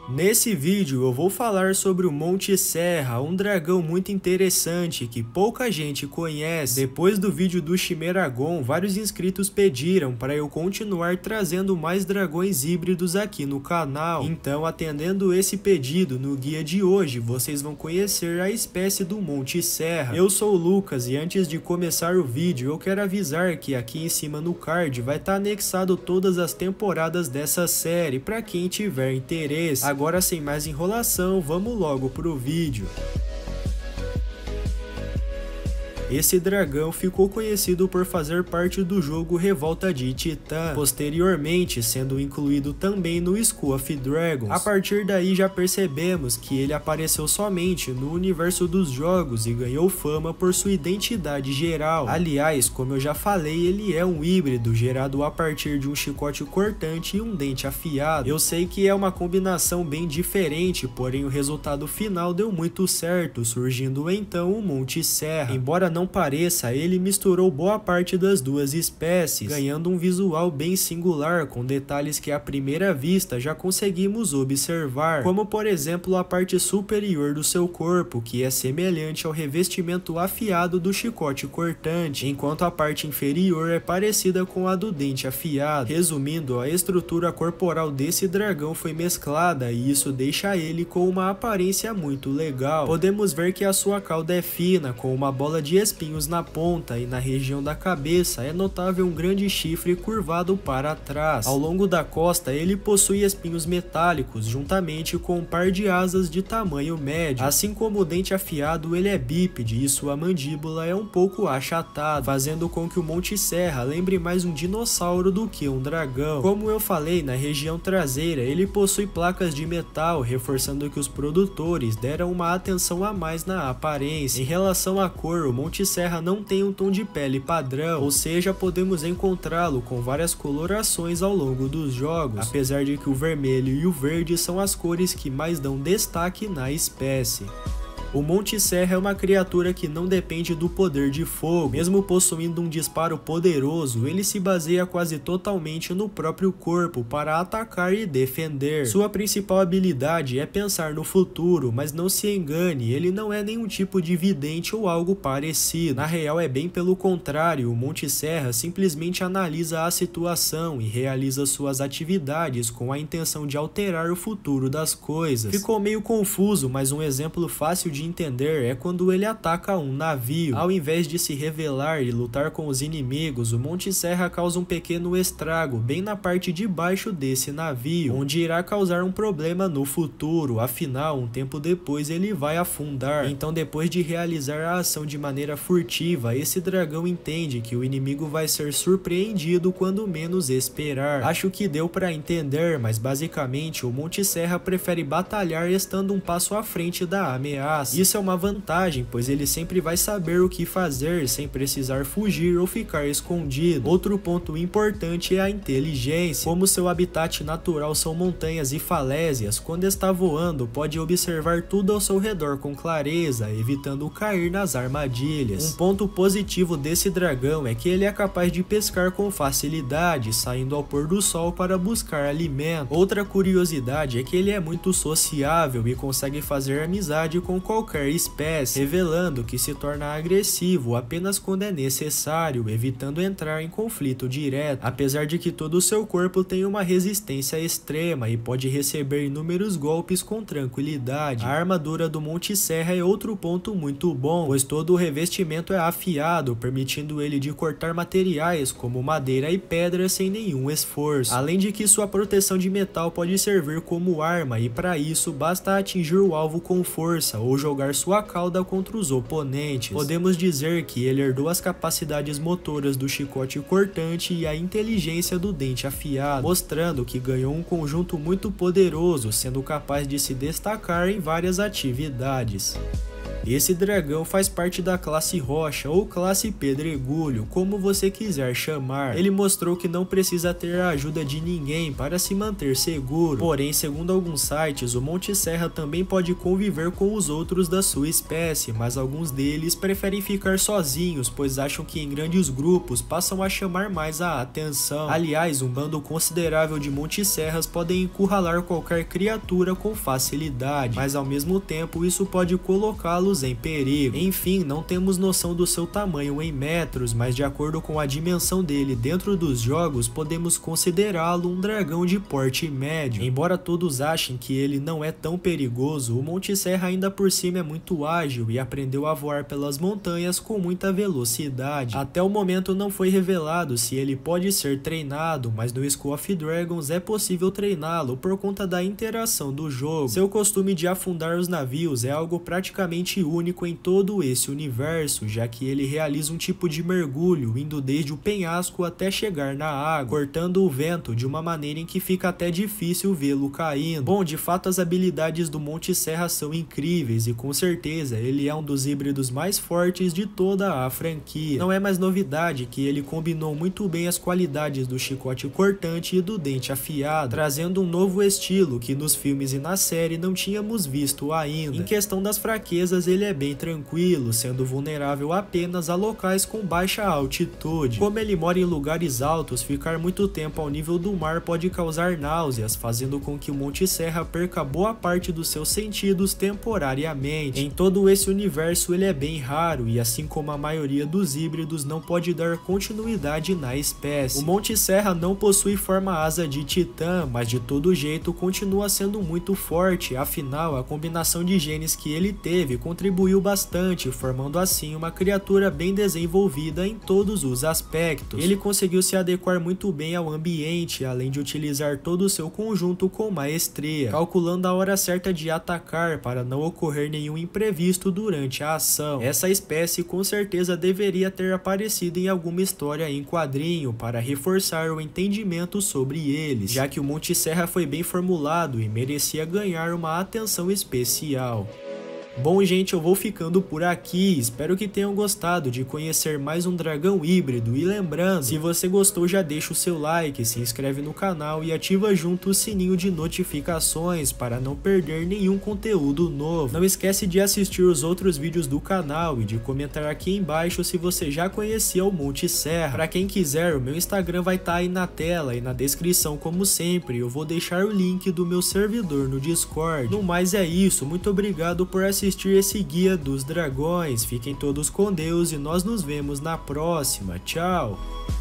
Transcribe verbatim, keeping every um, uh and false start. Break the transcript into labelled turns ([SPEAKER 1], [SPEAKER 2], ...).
[SPEAKER 1] Nesse vídeo eu vou falar sobre o Monte Serra, um dragão muito interessante que pouca gente conhece. Depois do vídeo do Chimeragon, vários inscritos pediram para eu continuar trazendo mais dragões híbridos aqui no canal. Então, atendendo esse pedido, no guia de hoje vocês vão conhecer a espécie do Monte Serra. Eu sou o Lucas e antes de começar o vídeo eu quero avisar que aqui em cima no card vai estar anexado todas as temporadas dessa série para quem tiver interesse. Agora, sem mais enrolação, vamos logo pro vídeo. Esse dragão ficou conhecido por fazer parte do jogo Revolta de Titã, posteriormente sendo incluído também no School of Dragons. A partir daí já percebemos que ele apareceu somente no universo dos jogos e ganhou fama por sua identidade geral. Aliás, como eu já falei, ele é um híbrido gerado a partir de um chicote cortante e um dente afiado. Eu sei que é uma combinação bem diferente, porém o resultado final deu muito certo, surgindo então o Monte Serra. Embora não Não pareça, ele misturou boa parte das duas espécies, ganhando um visual bem singular, com detalhes que à primeira vista já conseguimos observar, como por exemplo a parte superior do seu corpo, que é semelhante ao revestimento afiado do chicote cortante, enquanto a parte inferior é parecida com a do dente afiado. Resumindo, a estrutura corporal desse dragão foi mesclada e isso deixa ele com uma aparência muito legal. Podemos ver que a sua cauda é fina, com uma bola de espinhos na ponta, e na região da cabeça é notável um grande chifre curvado para trás. Ao longo da costa ele possui espinhos metálicos, juntamente com um par de asas de tamanho médio. Assim como o dente afiado, ele é bípede e sua mandíbula é um pouco achatada, fazendo com que o Monte Serra lembre mais um dinossauro do que um dragão. Como eu falei, na região traseira ele possui placas de metal, reforçando que os produtores deram uma atenção a mais na aparência. Em relação à cor, o Monte Serra não tem um tom de pele padrão, ou seja, podemos encontrá-lo com várias colorações ao longo dos jogos, apesar de que o vermelho e o verde são as cores que mais dão destaque na espécie. O Monte Serra é uma criatura que não depende do poder de fogo. Mesmo possuindo um disparo poderoso, ele se baseia quase totalmente no próprio corpo para atacar e defender. Sua principal habilidade é pensar no futuro, mas não se engane, ele não é nenhum tipo de vidente ou algo parecido. Na real é bem pelo contrário, o Monte Serra simplesmente analisa a situação e realiza suas atividades com a intenção de alterar o futuro das coisas. Ficou meio confuso, mas um exemplo fácil de entender é quando ele ataca um navio. Ao invés de se revelar e lutar com os inimigos, o Monte Serra causa um pequeno estrago bem na parte de baixo desse navio, onde irá causar um problema no futuro. Afinal, um tempo depois ele vai afundar. Então, depois de realizar a ação de maneira furtiva, esse dragão entende que o inimigo vai ser surpreendido quando menos esperar. Acho que deu para entender, mas basicamente o Monte Serra prefere batalhar estando um passo à frente da ameaça. Isso é uma vantagem, pois ele sempre vai saber o que fazer sem precisar fugir ou ficar escondido. Outro ponto importante é a inteligência. Como seu habitat natural são montanhas e falésias, quando está voando pode observar tudo ao seu redor com clareza, evitando cair nas armadilhas. Um ponto positivo desse dragão é que ele é capaz de pescar com facilidade, saindo ao pôr do sol para buscar alimento. Outra curiosidade é que ele é muito sociável e consegue fazer amizade com qualquer qualquer espécie, revelando que se torna agressivo apenas quando é necessário, evitando entrar em conflito direto, apesar de que todo o seu corpo tem uma resistência extrema e pode receber inúmeros golpes com tranquilidade. A armadura do Monte Serra é outro ponto muito bom, pois todo o revestimento é afiado, permitindo ele de cortar materiais como madeira e pedra sem nenhum esforço, além de que sua proteção de metal pode servir como arma e para isso basta atingir o alvo com força ou jogar sua cauda contra os oponentes. Podemos dizer que ele herdou as capacidades motoras do chicote cortante e a inteligência do dente afiado, mostrando que ganhou um conjunto muito poderoso, sendo capaz de se destacar em várias atividades. Esse dragão faz parte da classe rocha ou classe pedregulho, como você quiser chamar. Ele mostrou que não precisa ter a ajuda de ninguém para se manter seguro. Porém, segundo alguns sites, o Monte Serra também pode conviver com os outros da sua espécie, mas alguns deles preferem ficar sozinhos, pois acham que em grandes grupos passam a chamar mais a atenção. Aliás, um bando considerável de Monte Serras podem encurralar qualquer criatura com facilidade, mas ao mesmo tempo isso pode colocá-los em perigo. Enfim, não temos noção do seu tamanho em metros, mas de acordo com a dimensão dele dentro dos jogos, podemos considerá-lo um dragão de porte médio. Embora todos achem que ele não é tão perigoso, o Monte Serra ainda por cima é muito ágil e aprendeu a voar pelas montanhas com muita velocidade. Até o momento não foi revelado se ele pode ser treinado, mas no School of Dragons é possível treiná-lo por conta da interação do jogo. Seu costume de afundar os navios é algo praticamente único em todo esse universo, já que ele realiza um tipo de mergulho indo desde o penhasco até chegar na água, cortando o vento de uma maneira em que fica até difícil vê-lo caindo. Bom, de fato as habilidades do Monte Serra são incríveis e com certeza ele é um dos híbridos mais fortes de toda a franquia. Não é mais novidade que ele combinou muito bem as qualidades do chicote cortante e do dente afiado, trazendo um novo estilo que nos filmes e na série não tínhamos visto ainda. Em questão das fraquezas, ele é bem tranquilo, sendo vulnerável apenas a locais com baixa altitude. Como ele mora em lugares altos, ficar muito tempo ao nível do mar pode causar náuseas, fazendo com que o Monte Serra perca boa parte dos seus sentidos temporariamente. Em todo esse universo ele é bem raro e, assim como a maioria dos híbridos, não pode dar continuidade na espécie. O Monte Serra não possui forma asa de titã, mas de todo jeito continua sendo muito forte, afinal a combinação de genes que ele teve contribuiu bastante, formando assim uma criatura bem desenvolvida em todos os aspectos. Ele conseguiu se adequar muito bem ao ambiente, além de utilizar todo o seu conjunto com maestria, calculando a hora certa de atacar para não ocorrer nenhum imprevisto durante a ação. Essa espécie com certeza deveria ter aparecido em alguma história em quadrinho para reforçar o entendimento sobre eles, já que o Monte Serra foi bem formulado e merecia ganhar uma atenção especial. Bom, gente, eu vou ficando por aqui, espero que tenham gostado de conhecer mais um dragão híbrido e lembrando, se você gostou já deixa o seu like, se inscreve no canal e ativa junto o sininho de notificações para não perder nenhum conteúdo novo. Não esquece de assistir os outros vídeos do canal e de comentar aqui embaixo se você já conhecia o Monte Serra. Para quem quiser, o meu Instagram vai estar aí na tela e na descrição como sempre, eu vou deixar o link do meu servidor no Discord. No mais é isso, muito obrigado por assistir assistir esse guia dos dragões. Fiquem todos com Deus e nós nos vemos na próxima. Tchau!